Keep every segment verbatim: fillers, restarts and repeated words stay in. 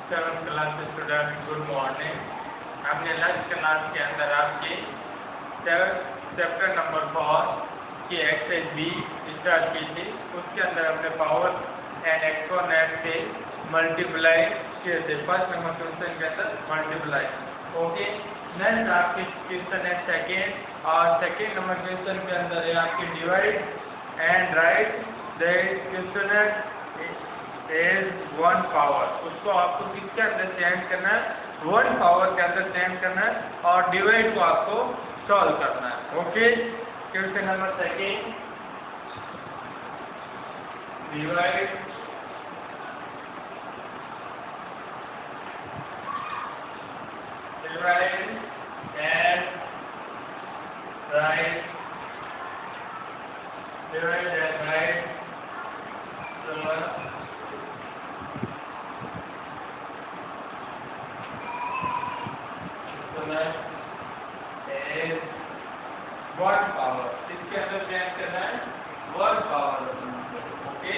Seven class student, good morning. हमने last class के अंदर आपके चैप्टर नंबर फोर की एक्सरसाइज बी स्टार्ट की थी। उसके अंदर हमने पावर एंड एक्सपोनेंट से मल्टीप्लाई किए थे। फर्स्ट नंबर क्वेश्चन के अंदर मल्टीप्लाई, ओके। नेक्स्ट आपके क्वेश्चन है सेकेंड, और सेकेंड नंबर क्वेश्चन के अंदर है आपके divide and write the question is one power. उसको आपको किसके अंदर चेंज करना है? वन पावर के अंदर चेंज करना है, और डिवाइड को आपको सॉल्व करना है, okay. Question number second, divide divide and write divide and write one power. इसके अंदर चेंज करना है वन पावर, ओके।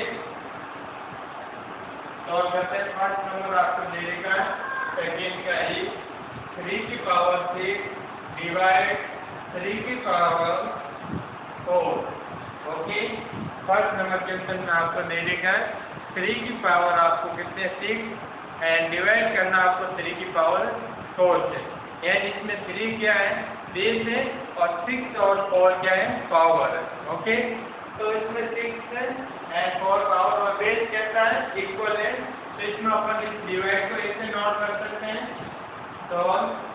तो करते हैं फर्स्ट नंबर आपको दे देगा सेकेंड का ही थ्री की पावर सिक्स डिवाइड थ्री की power four, okay. First number question में आपको दे देगा थ्री की पावर आपको कितने सिक्स एंड डिवाइड करना आपको थ्री की पावर फोर से। यानी इसमें थ्री क्या है? बेस है, और सिक्स और फोर क्या है? पावर है, ओके। तो इसमें सिक्स एंड फोर पावर और बेस कहता है इक्वल है, तो इसमें अपन इस डिवाइड को ऐसे नोट कर सकते हैं। तो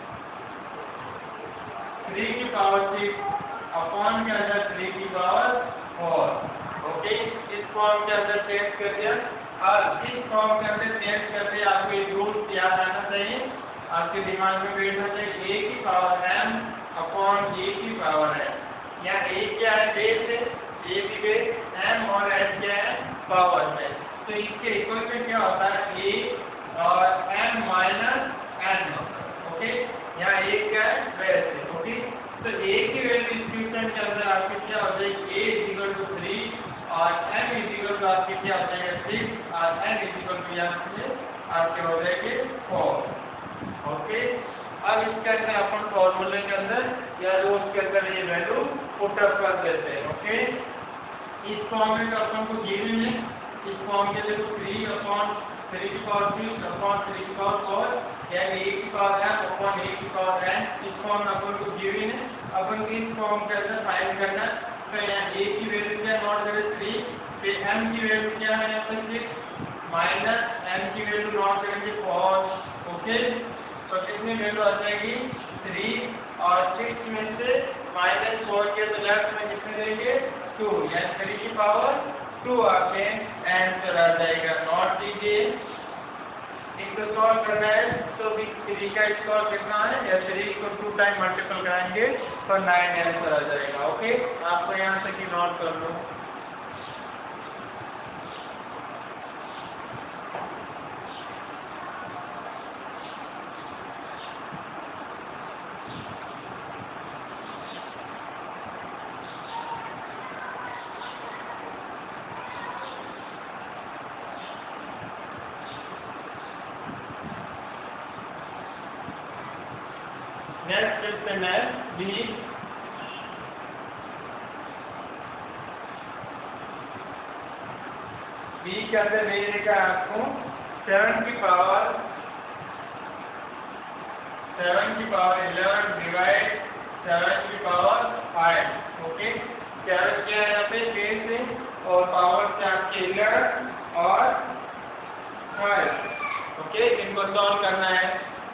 थ्री की पावर सिक्स अपॉन के अंदर थ्री की पावर फोर, ओके। इस फॉर्म के अंदर चेंज कर दिया, और इस फॉर्म के अंदर चेंज कर दिया। आपको एक रूल याद आना चाहिए, आपके दिमाग में बैठना चाहिए। ए की पावर एम अपॉन ए की पावर है। यहाँ ए क्या है? बेस है, ए की बेस, एम और एम क्या है? पावर है। तो इसके इक्वेशन क्या होता है? ए और एम माइनस एन, ओके। यहाँ ए क्या है? बेस है, ओके। तो ए की वैल्यू इस क्वेश्चन के अंदर आपकी क्या हो जाएगी? A is equal to three और एम इज इक्वल टू आपकी क्या हो जाएगा? सिक्स, और एन इज इक्वल टू यहाँ से आपके हो जाएंगे फोर, ओके। अब इसके अंदर अपन फॉर्मूले के अंदर या रूट के अंदर ये वैल्यू पुट अप कर देते हैं, ओके। इस फॉर्म में तो अपन को गिवन है, इस फॉर्म के लिए थ्री अपॉन थ्री की पावर सिक्स अपॉन थ्री की पावर फोर, यानी ए की पावर एन अपॉन ए की पावर एन। इस फॉर्म में अपन को गिवन है, अपन को इस फॉर्म के अंदर फाइंड करना है। तो यहाँ ए की वैल्यू क्या नोट करें? थ्री, फिर एम की वैल्यू क्या है? यहाँ पर सिक्स माइनस एन की वैल्यू नोट करेंगे फोर, ओके। तो कितनी वैल्यू आ जाएगी? थ्री, और सिक्स में से माइनस फोर के तो लेफ्ट में कितने देंगे? टू, यानी थ्री की पावर टू आपके आंसर आ जाएगा। नोट कीजिए, इनको सॉल्व करना है तो भी थ्री का स्क्वायर कितना है? या थ्री को टू टाइम मल्टीपल कराएंगे तो नाइन आंसर आ जाएगा, ओके। आपको यहाँ तक ही नोट कर लो। नेक्स्ट क्वेश्चन है बी, बी के अंदर दे देगा आपको सेवन की पावर सेवन की पावर इलेवन डिवाइड सेवन की पावर फाइव, ओके। सेवन क्या है? यहाँ पे बेस है, और पावर क्या आपके इलेवन और फाइव, ओके। इनको सॉल्व करना है।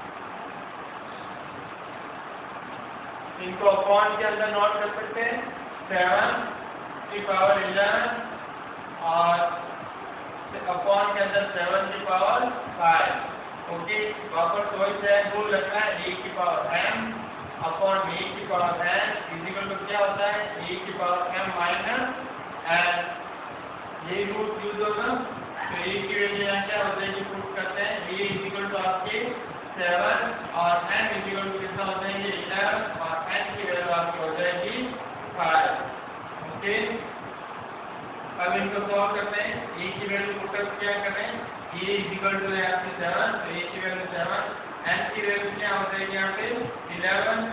इनको अपॉन के अंदर नोट कर सकते हैं, सेवन की पावर इलेवन और अपॉन के अंदर सेवन की पावर फाइव, ओके। वापस वही से रूल रखना है, ए की पावर एम अपॉन ए की पावर एन इक्वल टू क्या होता है? ए की पावर एम माइनस एन। ये रूल यूज होगा, तो ए की वैल्यू यहाँ क्या हो जाएगी? पुट करते हैं, ए इक्वल टू आपके सेवन और एन इक्वल टू कितना हो जाएंगे? इलेवन, और एन की वैल्यू आपकी हो जाएगी फाइव, ओके। अब इनको सॉल्व करते हैं। ए की वैल्यू पुट अप क्या करें? e is equal to है आपकी सेवन, तो a की वैल्यू सेवन, n की वैल्यू क्या हो जाएगी यहाँ पे इलेवन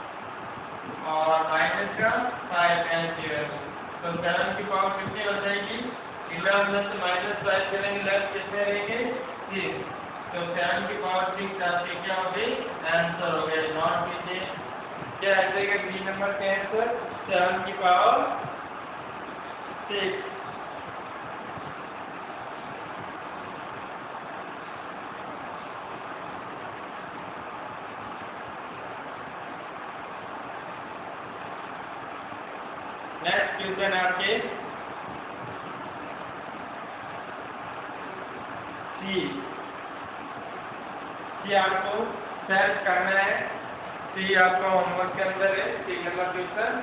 और माइनस का फाइव n की वैल्यू, तो सेवन की पावर कितनी हो जाएगी इलेवन में से माइनस फाइव करेंगे लेफ्ट कितने रहेंगे सिक्स, तो सेवन की पावर सिक्स आपकी क्या हो गई आंसर हो गया। नॉट कीजिए क्या आ जाएगा बी नंबर का आंसर सेवन की पावर सिक्स। नेक्स्ट क्वेश्चन आपके सी सी आपको सर्च करना है, सी आपका होमवर्क के अंदर है, C number question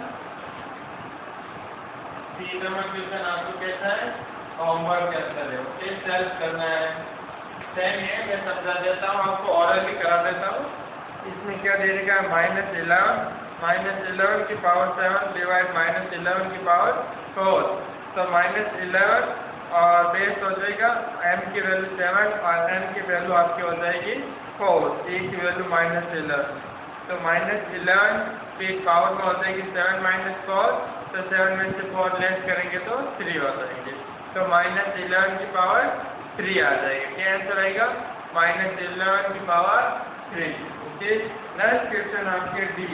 C number question आपको कैसा है होमवर्क के अंदर है, ओके सर्च करना है। सेम है मैं समझा देता हूँ आपको ऑरल भी करा देता हूँ। इसमें क्या दे देगा माइनस इलेवन माइनस इलेवन की power seven divide minus eleven की पावर फोर, तो माइनस इलेवन और बेस हो जाएगा m की वैल्यू सेवन और n की वैल्यू आपकी हो जाएगी फोर, a की वैल्यू माइनस इलेवन, तो माइनस इलेवन की पावर में हो जाएगी सेवन माइनस फोर, तो सेवन में से फोर लेस करेंगे तो थ्री हो जाएंगे, तो माइनस इलेवन की पावर थ्री आ जाएगी। क्या आंसर आएगा माइनस इलेवन की power three. Okay next question आपके D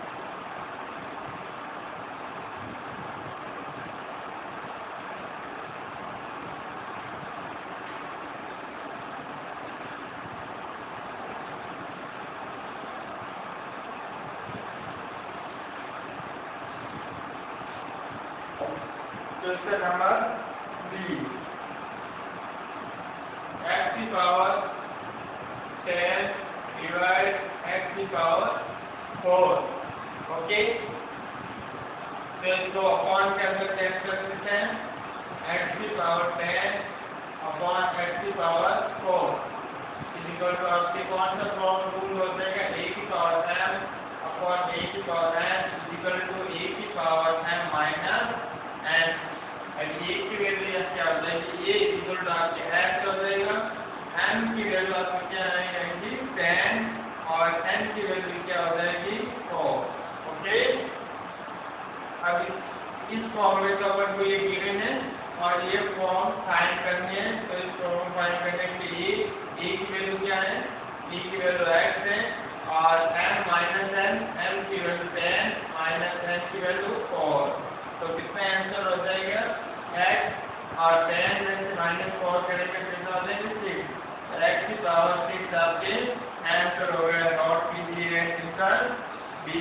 question number B x की पावर टेन डिवाइड x की पावर फोर, ओके तो इसको अपॉन के अंदर चेंज कर सकते हैं, x की पावर टेन अपॉन x की power four is equal to आपके कौन सा फॉर्म रूल हो जाएगा a की पावर m अपॉन a की power n is equal to a की पावर m माइनस n। अब a की वैल्यू यहाँ क्या हो जाएगी a इज इक्वल टू आपके x हो जाएगा, m की वैल्यू आपकी क्या आएगी टेन और n की वैल्यू क्या हो जाएगी फोर, ओके। अब इस फॉर्मूले का अपन को ये गिवन है और ये फॉर्म फाइंड करनी है, तो इस फॉर्म फाइंड करने के लिए a की वैल्यू क्या है a की वैल्यू x है और m माइनस n m की वैल्यू टेन माइनस n की वैल्यू फोर, तो कितना आंसर हो जाएगा x और टेन में से माइनस फोर करेंगे कितना हो जाएगा सिक्स, x की पावर सिक्स आपके आंसर हो गया। नोट कीजिए आंसर बी।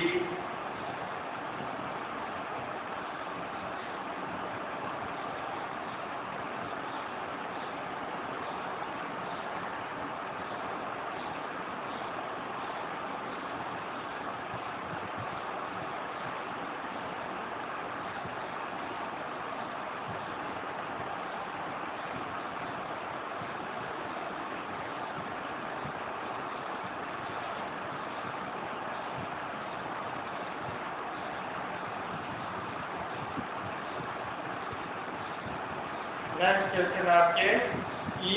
नेक्स्ट क्वेश्चन आपके ई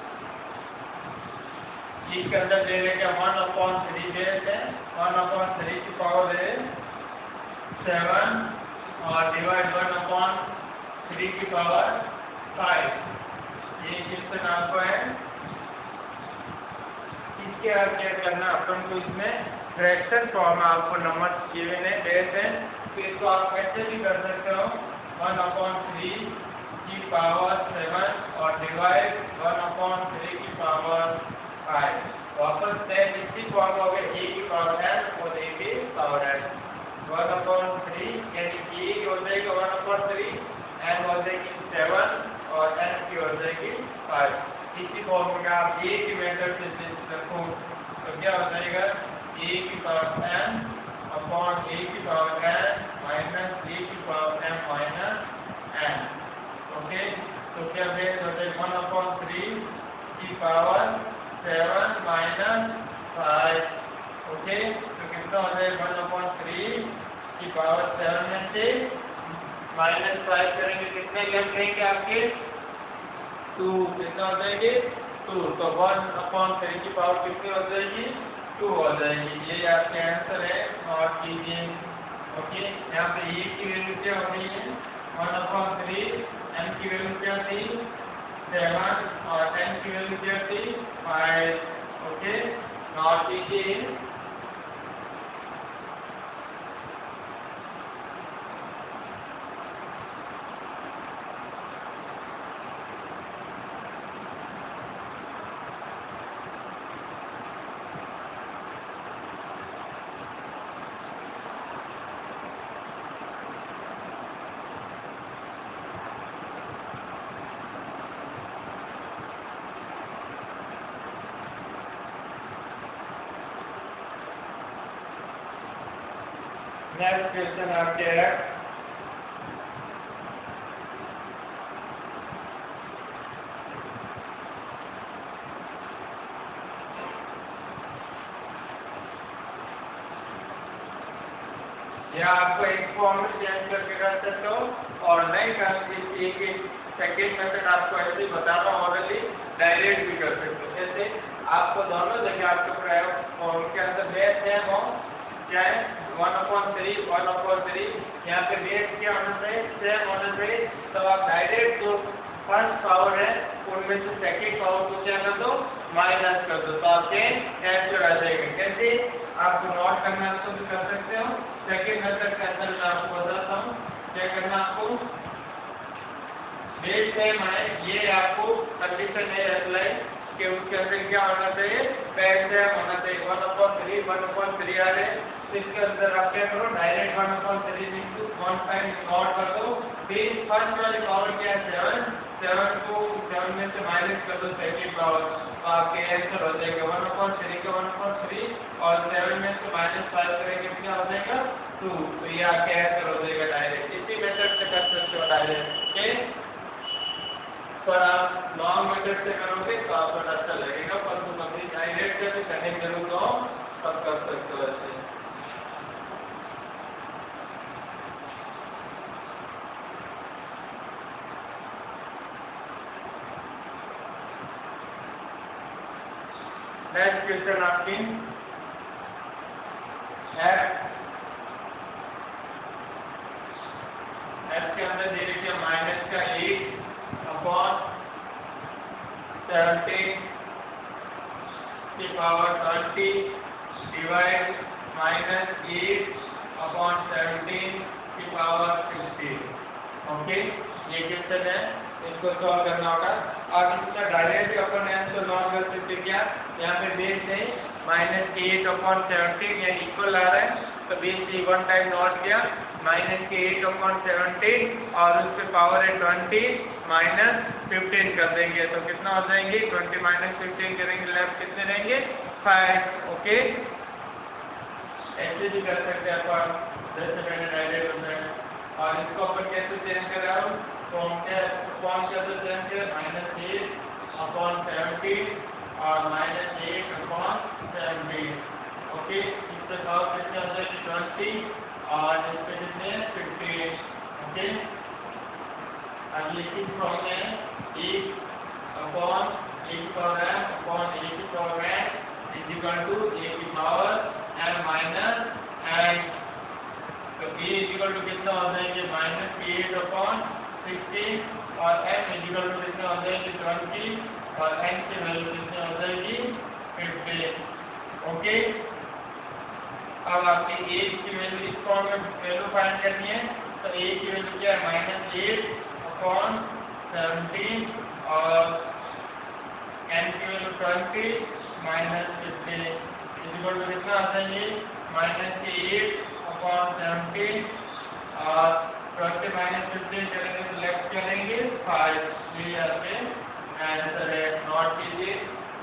ई के अंदर दे देंगे वन अपॉन थ्री दे देते हैं, वन अपॉन थ्री की पावर है सेवन और डिवाइड वन अपॉन थ्री की पावर फाइव, ये क्वेश्चन आपको है। इसके बाद क्या करना अपन को इसमें फ्रैक्शन फॉर्म में आपको नंबर गिवन है डेट है, तो इसको आप कैसे भी कर सकते हो वन अपॉन थ्री की पावर सेवन और डिवाइड वन अपॉन थ्री की पावर फाइव, वापस टेन इसी फॉर्म हो गए a की पावर n और a की power n, one upon three यानी a हो जाएगा वन अपॉन थ्री, n हो जाएगी सेवन और n की हो जाएगी फाइव। इसी फॉर्म में आप a की मेथड से रखो तो क्या हो जाएगा a की पावर n अपॉन a की पावर n माइनस a की power m minus n, okay. तो क्या बेस हो जाएगा वन अपॉन थ्री की power seven minus five, okay. तो कितना हो जाएगा वन अपॉन थ्री की पावर सेवन में से माइनस फाइव करेंगे कितने लेफ्ट रहेंगे आपके टू, कितना हो जाएंगे टू, तो वन अपॉन थ्री की पावर कितनी हो जाएगी, टू हो जाएगी। ये आपके आंसर है, नोट कीजिए। ओके, यहाँ पे e की वैल्यू क्या हो गई है, वन अपॉन थ्री, m की वैल्यू क्या थी, सेवन, और n की वैल्यू क्या थी, फाइव। ओके, नोट कीजिए। नेक्स्ट क्वेश्चन आपके है, या आपको एक फॉर्म में चेंज करके कर सकते हो, और नहीं कर एक सेकेंड मेथड आपको ऐसे ही बता रहा हूँ ऑलरेडी, डायरेक्ट भी कर सकते हो। जैसे आपको दोनों जगह आपके फॉर्म के अंदर बेस है वो क्या है, one upon three, one upon three, यहाँ पे बेस क्या होना चाहिए, सेम होना चाहिए। तो आप डायरेक्ट जो फर्स्ट पावर है उनमें से सेकेंड पावर को क्या कर दो, माइनस कर दो, तो आपके आंसर आ जाएगा। कैसे आपको नोट करना है तो भी कर सकते हो। सेकेंड मेथड के अंदर मैं आपको बताता हूँ क्या करना। आपको बेस सेम है, ये आपको कंडीशन है अप्लाई कि उसके अंदर क्या होना चाहिए, बेस सेम होना चाहिए। One upon three, one upon three आ रहे, तो इसके अंदर आप क्या करो, direct one upon three into one time note कर दो। फिर फर्स्ट वाली पावर क्या है, सेवन, सेवन को सेवन में से माइनस कर दो सेकेंड पावर, तो आपके आंसर हो जाएगा वन अपॉन थ्री का वन अपॉन थ्री, और सेवन में से माइनस फाइव करेंगे क्या हो जाएगा, टू। तो ये आपके आंसर हो जाएगा डायरेक्ट। इसी मेथड से कर सकते हो डायरेक्ट। ओके, पर आप लॉन्ग मेथड से करोगे तो आपको अच्छा लगेगा, पर तुम अभी डायरेक्ट से भी करने की जरूरत हो तब कर सकते हो ऐसे। नेक्स्ट क्वेश्चन आपकी एफ, एफ के अंदर दे रखिए माइनस का एट अपॉन सेवनटीन की power twenty divide minus eight upon seventeen की पावर फिफ्टीन। ओके, ये क्वेश्चन है, इसको सॉल्व करना होगा। अब इसका डायरेक्ट अपन आंसर नॉट कर सकते क्या, यहाँ पे बेस है माइनस एट अपॉन सेवनटीन, या इक्वल आ रहा है, तो बेस से वन टाइम नॉट किया, माइनस के एट अपॉन सेवनटीन, और उस पर पावर है ट्वेंटी, माइनस फिफ्टीन कर देंगे, तो कितना हो जाएंगे, ट्वेंटी माइनस फिफ्टीन करेंगे, लेफ्ट कितने रहेंगे, फाइव। ओके, ऐसे भी कर सकते हैं अपन, जैसे मैंने डायरेक्ट बताया। और इसको अपन कैसे चेंज कर रहा हूँ, फॉर्म क्या फॉर्म कैसे चेंज किया, माइनस एट अपॉन सेवनटीन और minus eight upon seventeen. Okay, इससे पावर कितने हो जाएगी, ट्वेंटी, और इसके कितने, फिफ्टीन। ओके, अब ये किस फॉर्म में है, एक अपॉन ए की पावर एम अपॉन ए की power N is equal to A की पावर एम माइनस एन। तो ए इज इक्वल टू कितना हो जाएंगे, माइनस एट अपॉन सिक्सटीन, और एम इज इक्वल टू कितना हो जाएगी, ट्वेंटी, और एन की वैल्यू कितनी हो जाएगी, फिफ्टीन। ओके, अब आपकी ए की वैल्यू इस फॉर्म में वैल्यू फाइंड करनी है, तो ए की वैल्यू क्या है, माइनस एट अपॉन सेवनटीन, और एन की value twenty minus fifteen is equal to कितना आ जाएंगे, माइनस के एट अपॉन सेवनटीन, और ट्वेंटी माइनस फिफ्टीन करेंगे तो लेफ्ट करेंगे फाइव। ये आपके आंसर है, नोट कीजिए।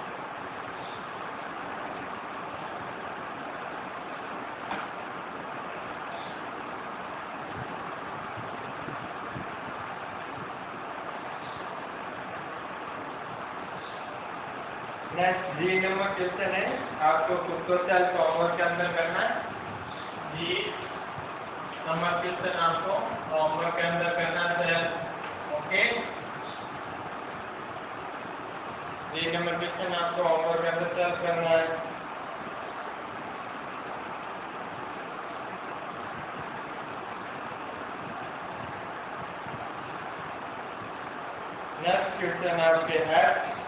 नेक्स्ट जी नंबर क्वेश्चन है, आपको खुद को सेल्फ होमवर्क के अंदर करना है। जी नंबर क्वेश्चन आपको होमवर्क के अंदर करना है। ओके, ये नंबर क्वेश्चन आपको होमवर्क के अंदर सॉल्व करना है। नेक्स्ट क्वेश्चन आपके है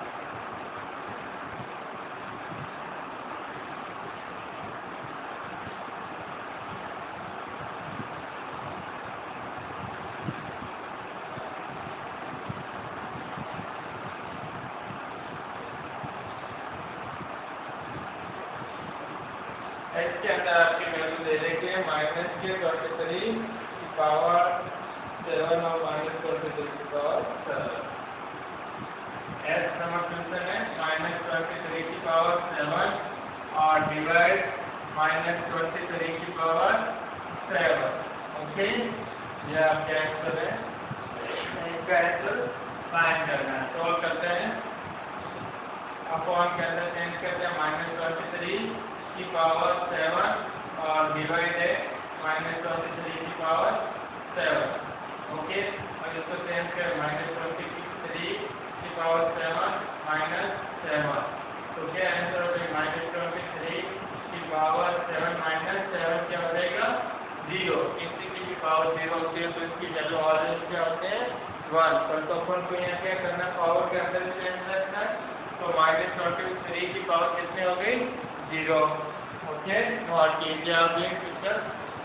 इसके अंदर आपकी वैल्यू दे देंगे माइनस के ट्वेंटी थ्री की पावर सेवन और माइनस ट्वेंटी थ्री की power seven. S number question है माइनस ट्वेंटी थ्री की पावर सेवन और डिवाइड माइनस ट्वेंटी थ्री की पावर सेवन। ओके, ये आपका आंसर है। इसका आंसर फाइंड करना है। सॉल्व करते हैं। अपॉन के अंदर चेंज करते हैं माइनस ट्वेंटी थ्री की पावर सेवन और डिवाइड है माइनस ट्वेंटी थ्री की पावर सेवन। ओके, और इसको चेंज कर माइनस ट्वेंटी थ्री की पावर सेवन माइनस सेवन। तो क्या आंसर हो जाएगा? माइनस ट्वेंटी थ्री की पावर सेवन माइनस सेवन क्या हो जाएगा? जीरो। किसी की भी पावर जीरो होती है तो इसकी वैल्यू ऑलवेज क्या होते हैं? वन। तो अपन को यहाँ क्या करना है? पावर के अंदर चेंज रखना है। तो माइनस ट्वेंटी थ्री की पावर कितनी हो गई? जीरो। ओके, और कीजिए आप ये पिक्चर।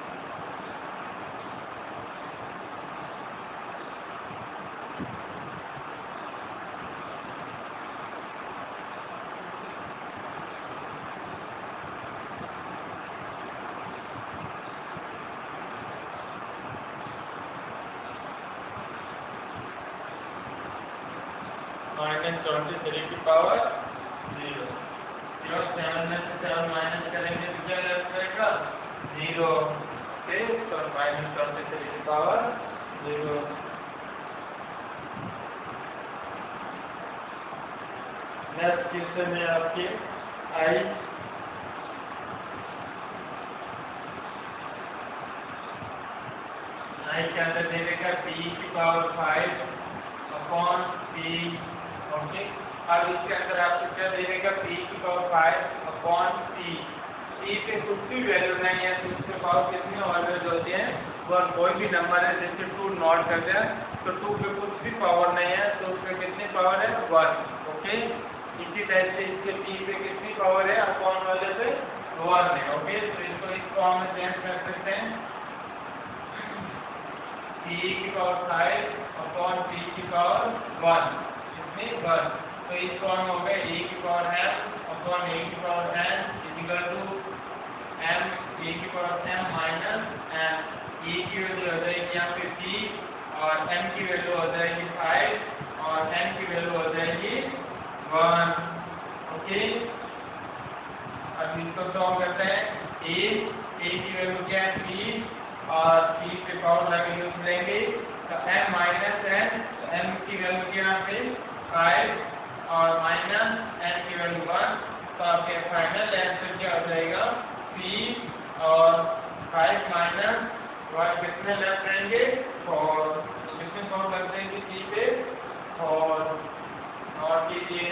माइनस ट्वेंटी थ्री की पावर जीरो। जीरो सेवन में से सेवन माइनस करेंगे तो क्या रहेगा? जीरो। ओके, तो माइनस ट्वेंटी थ्री की पावर जीरो। नेक्स्ट क्वेश्चन में आपके आई आई के अंदर दे देगा पी की power five upon P. Okay, अब इसके अंदर आपको क्या दे देगा? पी की power five upon P. P पे कुछ भी वैल्यू नहीं है तो उसके पावर कितनी ऑलवेज होती है? वन। कोई भी नंबर है जैसे टू नोट कर दिया तो टू पे कुछ भी पावर नहीं है तो उसमें कितनी पावर है? वन। ओके, इसी टाइप से इसके पी पे कितनी पावर है? अपॉन वाले पे वन है। ओके, तो इसको इस फॉर्म में चेंज कर सकते हैं। पी की पावर फाइव अपॉन पी की पावर वन, इसमें वन। तो इस फॉर्म हो गया ए की पावर एम अपॉन ए की power N equal to M A की power M minus M. A की वैल्यू हो जाएगी यहाँ पे पी और एम की वैल्यू हो जाएगी फाइव और एन की वैल्यू हो जाएगी वन। ओके, अब इसको सॉल्व करते हैं। ए ए की वैल्यू क्या है? पी और पी पे पावर लगे यूज लेंगे तो m माइनस एन, m की वैल्यू क्या है? फाइव और माइनस n की वैल्यू वन। तो आपके फाइनल आंसर क्या हो जाएगा? p और फाइव माइनस वन कितने लेफ्ट रहेंगे? फोर। कितने सॉल्व करते हैं कि p पे फोर। और कीजिए।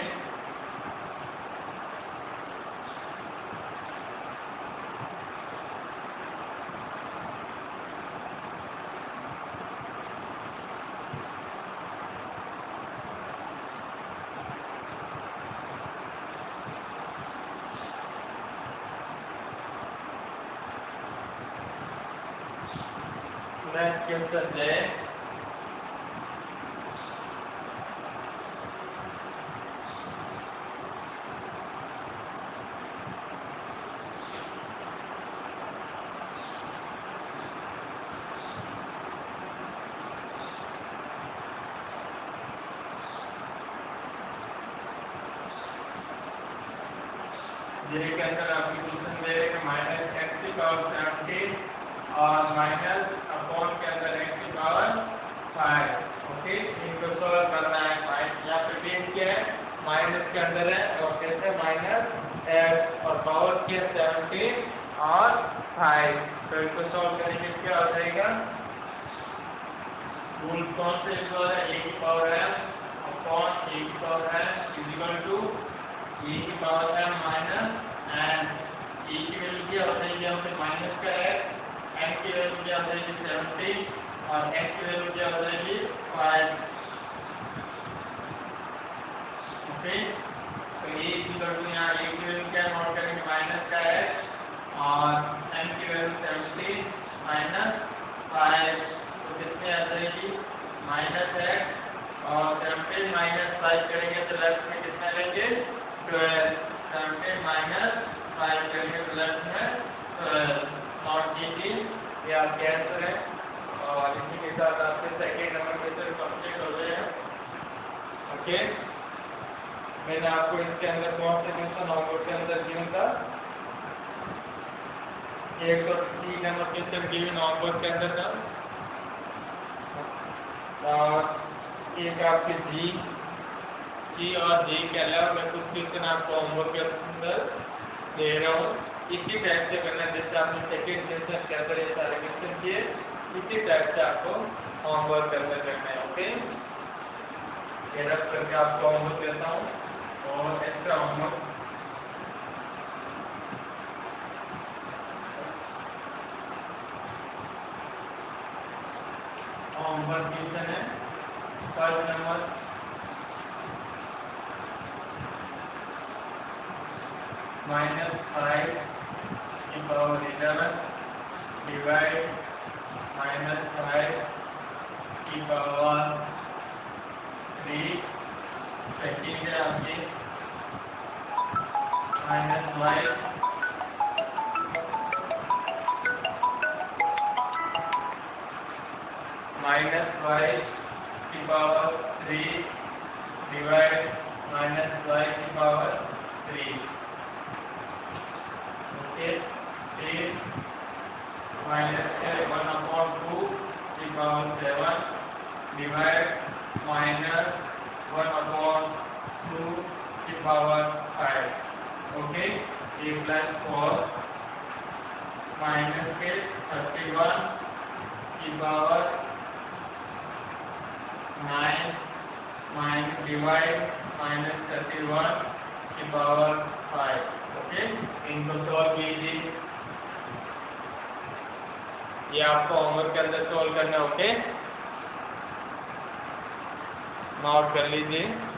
नेक्स्ट क्वेश्चन है जिसके अंदर आपकी क्वेश्चन दे रहे हैं माइनस एक्स की पावर सेवनटीन और माइनस अपॉन के अंदर एक्स की पावर फाइव। ओके, इनको सॉल्व करना है। माइनस यहाँ पे बेस क्या है? माइनस के अंदर है और कैसे माइनस एक्स और पावर क्या? सेवनटीन और फाइव। तो इसको सॉल्व करेंगे क्या हो जाएगा? रूल कौन से यूज हो रहा है? ए की पावर एम अपॉन ए की power N is equal to A की power N minus N. A की वैल्यू क्या हो जाएगी यहाँ पे माइनस का एक्स, एन की वैल्यू क्या हो जाएगी सेवनटीन और एन की वैल्यू क्या हो जाएगी फाइव। ओके, तो ए इक्वल टू यहाँ ए की वैल्यू क्या नोट करेंगे माइनस का एक्स और एन की वैल्यू सेवनटीन माइनस फाइव, तो कितने आ जाएगी माइनस एक्स और सेवनटीन माइनस फाइव करेंगे तो लेफ्ट में कितना लेंगे ट्वेल्व। सेवनटीन माइनस फाइव करेंगे तो लेफ्ट में ट्वेल्व। नॉट एटीन ये आपके आंसर है और इसी के साथ आपके सेकेंड नंबर क्वेश्चन कंप्लीट हो गए हैं। ओके, मैंने आपको इसके अंदर कौन से क्वेश्चन होमवर्क के अंदर गिवन था, एक सौ तीन नंबर क्वेश्चन गिवन होमवर्क के अंदर था और एक आपके जी जी और जी के अलावा मैं कुछ क्वेश्चन आपको होमवर्क के अंदर दे रहा हूँ। इसी टाइप से करना जैसे आपने सेकेंड क्वेश्चन के अंदर ये सारे क्वेश्चन किए, इसी टाइप से आपको होमवर्क के अंदर करना है। ओके, ये रख करके आपको होमवर्क देता हूँ और एक्स्ट्रा होमवर्क होमवर्क क्वेश्चन है फर्स्ट नंबर माइनस फाइव की power eleven divide minus five की पावर थ्री। सेकेंड है आपकी माइनस फाइव माइनस फाइव की power three divide minus five की पावर थ्री। ओके, फिर माइनस वन अपॉन टू की power seven divide minus one upon two की power five. Okay, A plus four minus के thirty one की power nine minus divide minus thirty one की power five. Okay, इनको solve कीजिए, ये आपको homework के अंदर सॉल्व करना है। ओके, नोट कर लीजिए।